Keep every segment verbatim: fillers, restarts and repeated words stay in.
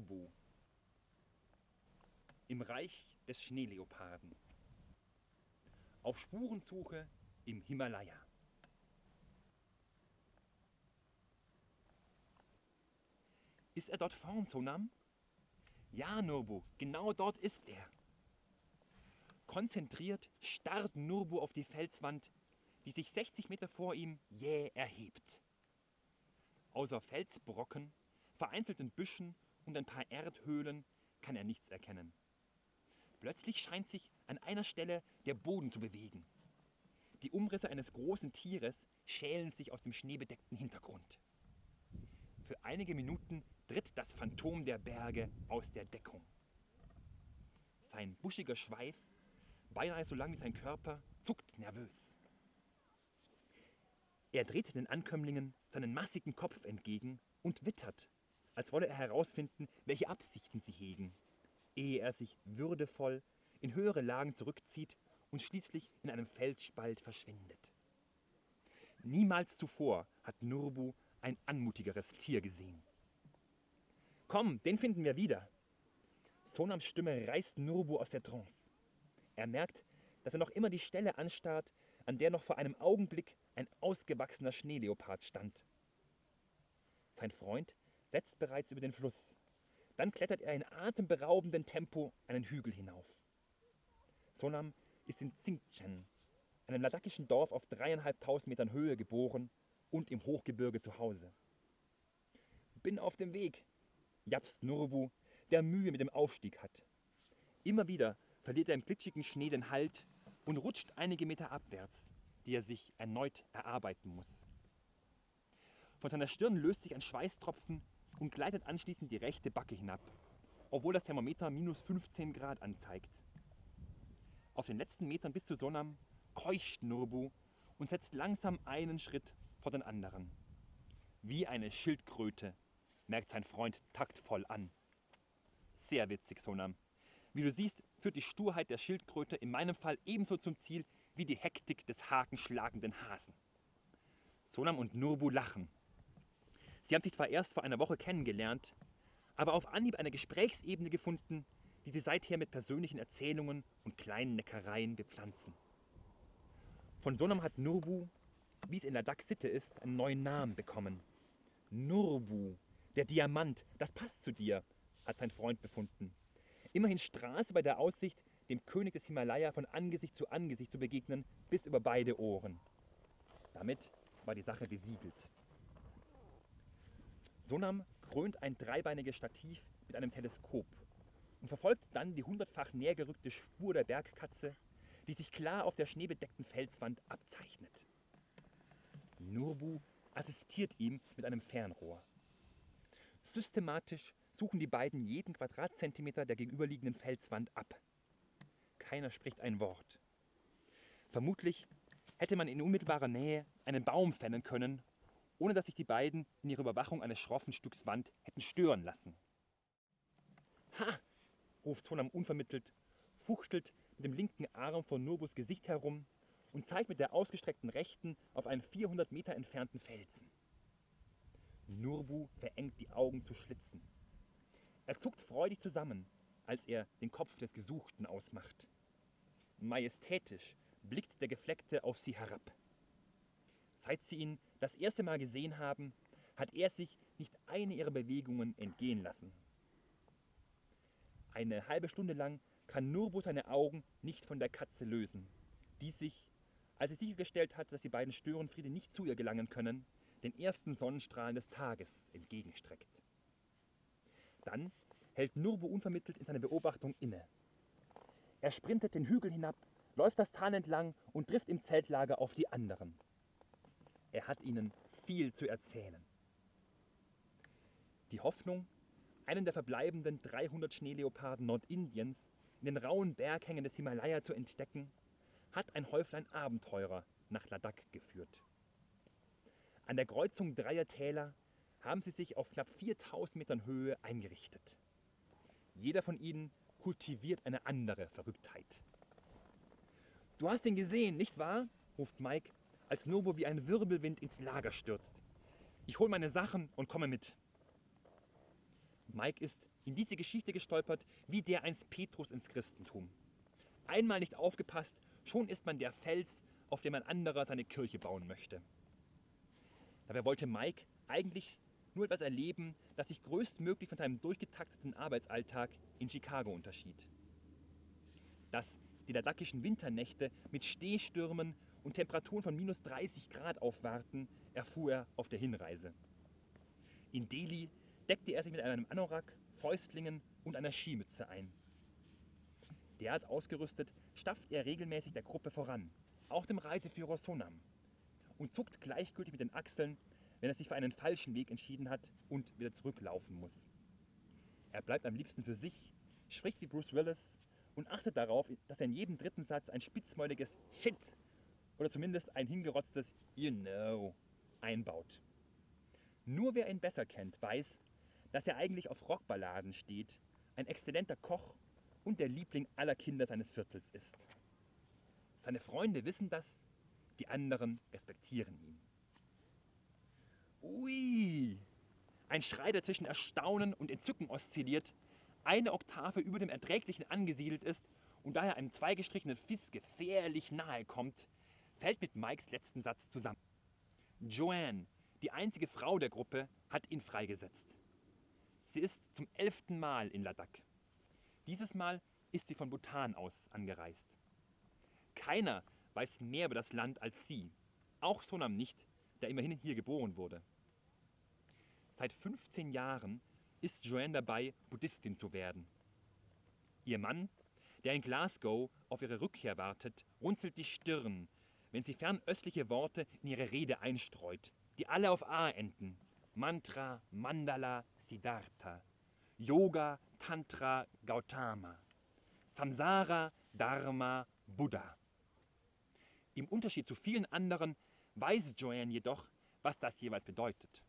Nurbu im Reich des Schneeleoparden. Auf Spurensuche im Himalaya. Ist er dort vorn, Sonam? Ja, Nurbu, genau dort ist er. Konzentriert starrt Nurbu auf die Felswand, die sich sechzig Meter vor ihm jäh erhebt. Außer Felsbrocken, vereinzelten Büschen und ein paar Erdhöhlen kann er nichts erkennen. Plötzlich scheint sich an einer Stelle der Boden zu bewegen. Die Umrisse eines großen Tieres schälen sich aus dem schneebedeckten Hintergrund. Für einige Minuten tritt das Phantom der Berge aus der Deckung. Sein buschiger Schweif, beinahe so lang wie sein Körper, zuckt nervös. Er dreht den Ankömmlingen seinen massigen Kopf entgegen und wittert, als wolle er herausfinden, welche Absichten sie hegen, ehe er sich würdevoll in höhere Lagen zurückzieht und schließlich in einem Felsspalt verschwindet. Niemals zuvor hat Nurbu ein anmutigeres Tier gesehen. Komm, den finden wir wieder. Sonams Stimme reißt Nurbu aus der Trance. Er merkt, dass er noch immer die Stelle anstarrt, an der noch vor einem Augenblick ein ausgewachsener Schneeleopard stand. Sein Freund setzt bereits über den Fluss. Dann klettert er in atemberaubendem Tempo einen Hügel hinauf. Sonam ist in Tsingtsen, einem ladakischen Dorf auf dreieinhalbtausend Metern Höhe, geboren und im Hochgebirge zu Hause. Bin auf dem Weg, japst Nurbu, der Mühe mit dem Aufstieg hat. Immer wieder verliert er im glitschigen Schnee den Halt und rutscht einige Meter abwärts, die er sich erneut erarbeiten muss. Von seiner Stirn löst sich ein Schweißtropfen und gleitet anschließend die rechte Backe hinab, obwohl das Thermometer minus fünfzehn Grad anzeigt. Auf den letzten Metern bis zu Sonam keucht Nurbu und setzt langsam einen Schritt vor den anderen. Wie eine Schildkröte, merkt sein Freund taktvoll an. Sehr witzig, Sonam. Wie du siehst, führt die Sturheit der Schildkröte in meinem Fall ebenso zum Ziel wie die Hektik des hakenschlagenden Hasen. Sonam und Nurbu lachen. Sie haben sich zwar erst vor einer Woche kennengelernt, aber auf Anhieb eine Gesprächsebene gefunden, die sie seither mit persönlichen Erzählungen und kleinen Neckereien bepflanzen. Von Sonam hat Nurbu, wie es in Ladakh Sitte ist, einen neuen Namen bekommen. Nurbu, der Diamant, das passt zu dir, hat sein Freund befunden. Immerhin Straße bei der Aussicht, dem König des Himalaya von Angesicht zu Angesicht zu begegnen, bis über beide Ohren. Damit war die Sache besiegelt. Sonam krönt ein dreibeiniges Stativ mit einem Teleskop und verfolgt dann die hundertfach näher gerückte Spur der Bergkatze, die sich klar auf der schneebedeckten Felswand abzeichnet. Nurbu assistiert ihm mit einem Fernrohr. Systematisch suchen die beiden jeden Quadratzentimeter der gegenüberliegenden Felswand ab. Keiner spricht ein Wort. Vermutlich hätte man in unmittelbarer Nähe einen Baum fällen können, ohne dass sich die beiden in ihrer Überwachung eines schroffen Stücks Wand hätten stören lassen. Ha! Ruft Sonam unvermittelt, fuchtelt mit dem linken Arm vor Nurbus Gesicht herum und zeigt mit der ausgestreckten rechten auf einen vierhundert Meter entfernten Felsen. Nurbu verengt die Augen zu Schlitzen. Er zuckt freudig zusammen, als er den Kopf des Gesuchten ausmacht. Majestätisch blickt der Gefleckte auf sie herab. Seit sie ihn das erste Mal gesehen haben, hat er sich nicht eine ihrer Bewegungen entgehen lassen. Eine halbe Stunde lang kann Nurbu seine Augen nicht von der Katze lösen, die sich, als sie sichergestellt hat, dass die beiden Störenfriede nicht zu ihr gelangen können, den ersten Sonnenstrahlen des Tages entgegenstreckt. Dann hält Nurbu unvermittelt in seiner Beobachtung inne. Er sprintet den Hügel hinab, läuft das Tal entlang und trifft im Zeltlager auf die anderen. Er hat ihnen viel zu erzählen. Die Hoffnung, einen der verbleibenden dreihundert Schneeleoparden Nordindiens in den rauen Berghängen des Himalaya zu entdecken, hat ein Häuflein Abenteurer nach Ladakh geführt. An der Kreuzung dreier Täler haben sie sich auf knapp viertausend Metern Höhe eingerichtet. Jeder von ihnen kultiviert eine andere Verrücktheit. »Du hast ihn gesehen, nicht wahr?« ruft Mike, als Nurbu wie ein Wirbelwind ins Lager stürzt. »Ich hol meine Sachen und komme mit.« Mike ist in diese Geschichte gestolpert, wie der einst Petrus ins Christentum. Einmal nicht aufgepasst, schon ist man der Fels, auf dem ein anderer seine Kirche bauen möchte. Dabei wollte Mike eigentlich nur etwas erleben, das sich größtmöglich von seinem durchgetakteten Arbeitsalltag in Chicago unterschied. Dass die ladakischen Winternächte mit Schneestürmen und Temperaturen von minus dreißig Grad aufwarten, erfuhr er auf der Hinreise. In Delhi deckte er sich mit einem Anorak, Fäustlingen und einer Skimütze ein. Derart ausgerüstet stapft er regelmäßig der Gruppe voran, auch dem Reiseführer Sonam, und zuckt gleichgültig mit den Achseln, wenn er sich für einen falschen Weg entschieden hat und wieder zurücklaufen muss. Er bleibt am liebsten für sich, spricht wie Bruce Willis und achtet darauf, dass er in jedem dritten Satz ein spitzmäuliges Shit oder zumindest ein hingerotztes You know einbaut. Nur wer ihn besser kennt, weiß, dass er eigentlich auf Rockballaden steht, ein exzellenter Koch und der Liebling aller Kinder seines Viertels ist. Seine Freunde wissen das, die anderen respektieren ihn. Ui! Ein Schrei, der zwischen Erstaunen und Entzücken oszilliert, eine Oktave über dem Erträglichen angesiedelt ist und daher einem zweigestrichenen Fiss gefährlich nahe kommt, fällt mit Mikes letzten Satz zusammen. Joanne, die einzige Frau der Gruppe, hat ihn freigesetzt. Sie ist zum elften Mal in Ladakh. Dieses Mal ist sie von Bhutan aus angereist. Keiner weiß mehr über das Land als sie, auch Sonam nicht, der immerhin hier geboren wurde. Seit fünfzehn Jahren ist Joanne dabei, Buddhistin zu werden. Ihr Mann, der in Glasgow auf ihre Rückkehr wartet, runzelt die Stirn, wenn sie fernöstliche Worte in ihre Rede einstreut, die alle auf A enden. Mantra, Mandala, Siddhartha, Yoga, Tantra, Gautama, Samsara, Dharma, Buddha. Im Unterschied zu vielen anderen weiß Joanne jedoch, was das jeweils bedeutet.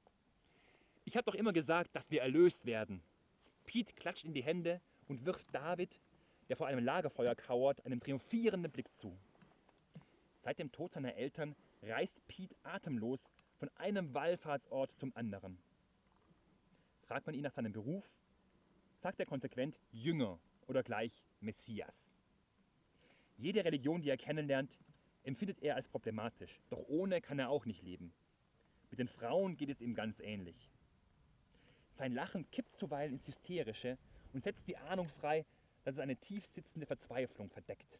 Ich habe doch immer gesagt, dass wir erlöst werden. Pete klatscht in die Hände und wirft David, der vor einem Lagerfeuer kauert, einen triumphierenden Blick zu. Seit dem Tod seiner Eltern reist Pete atemlos von einem Wallfahrtsort zum anderen. Fragt man ihn nach seinem Beruf, sagt er konsequent Jünger oder gleich Messias. Jede Religion, die er kennenlernt, empfindet er als problematisch, doch ohne kann er auch nicht leben. Mit den Frauen geht es ihm ganz ähnlich. Sein Lachen kippt zuweilen ins Hysterische und setzt die Ahnung frei, dass es eine tiefsitzende Verzweiflung verdeckt.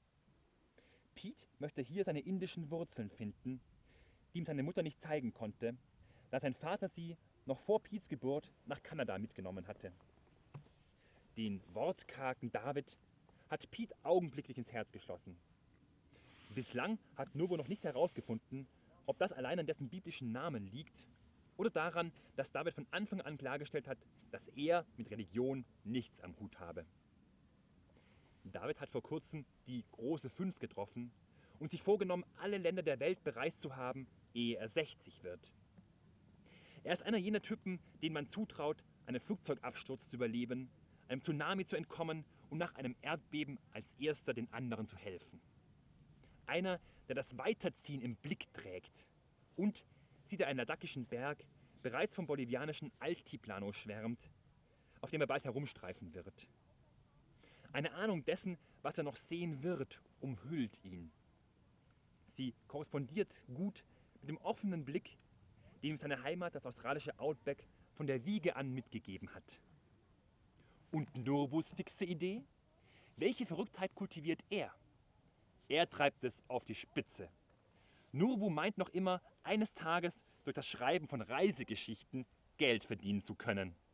Pete möchte hier seine indischen Wurzeln finden, die ihm seine Mutter nicht zeigen konnte, da sein Vater sie noch vor Petes Geburt nach Kanada mitgenommen hatte. Den wortkargen David hat Pete augenblicklich ins Herz geschlossen. Bislang hat Nurbu noch nicht herausgefunden, ob das allein an dessen biblischen Namen liegt oder daran, dass David von Anfang an klargestellt hat, dass er mit Religion nichts am Hut habe. David hat vor kurzem die große Fünf getroffen und sich vorgenommen, alle Länder der Welt bereist zu haben, ehe er sechzig wird. Er ist einer jener Typen, denen man zutraut, einen Flugzeugabsturz zu überleben, einem Tsunami zu entkommen und nach einem Erdbeben als erster den anderen zu helfen. Einer, der das Weiterziehen im Blick trägt und, sieht er einen ladakischen Berg, bereits vom bolivianischen Altiplano schwärmt, auf dem er bald herumstreifen wird. Eine Ahnung dessen, was er noch sehen wird, umhüllt ihn. Sie korrespondiert gut mit dem offenen Blick, den ihm seine Heimat, das australische Outback, von der Wiege an mitgegeben hat. Und Nurbus fixe Idee? Welche Verrücktheit kultiviert er? Er treibt es auf die Spitze. Nurbu meint noch immer, eines Tages durch das Schreiben von Reisegeschichten Geld verdienen zu können.